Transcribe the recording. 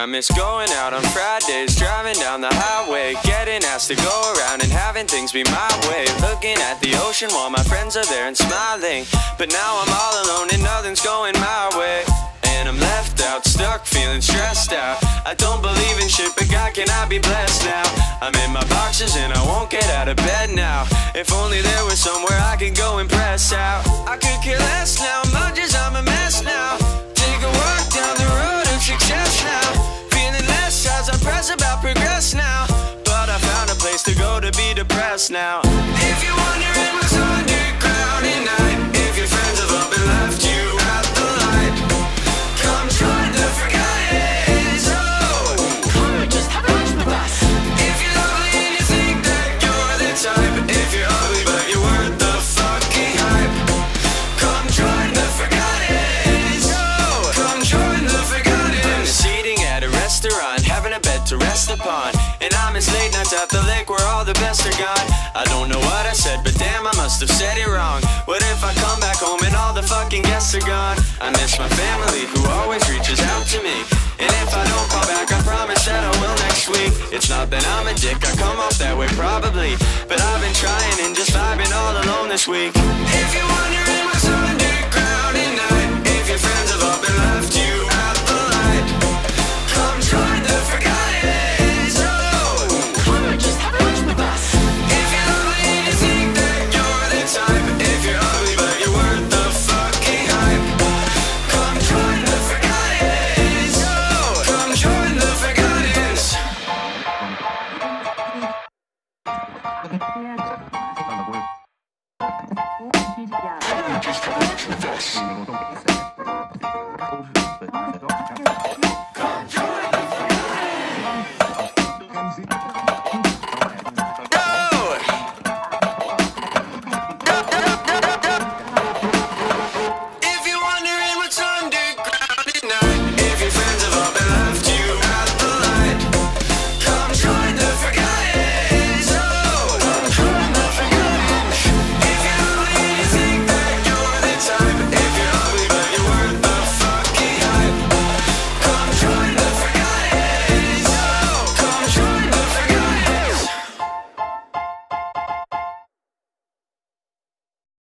I miss going out on Fridays, driving down the highway, getting asked to go around and having things be my way. Looking at the ocean while my friends are there and smiling, but now I'm all alone and nothing's going my way. And I'm left out, stuck, feeling stressed out. I don't believe in shit, but God, can I be blessed now? I'm in my boxes and I won't get out of bed now. If only there was somewhere I could go and press out. I could care less now, much as I'm a mess now. Take a walk down the road of success now. Feeling less as I press about progress now. But I found a place to go to be depressed now. If you're wondering what's underground at night, if your friends have up and left you at the light, come join the forgotten zone. Come just have lunch with us. If you're lovely and you think that you're the type, if you're ugly but you're worth the fucking hype, come join the forgotten zone. Come join the forgotten. I'm just eating at a restaurant, having a bed to rest upon, and I miss late nights at the lake where all the best are gone. I don't know what I said, but damn, I must have said it wrong. What if I come back home and all the fucking guests are gone? I miss my family who always reaches out to me, and if I don't call back, I promise that I will next week. It's not that I'm a dick, I come off that way probably, but I've been trying and just vibing all alone this week. If you're wondering what's underground at night, if your friends have up and left you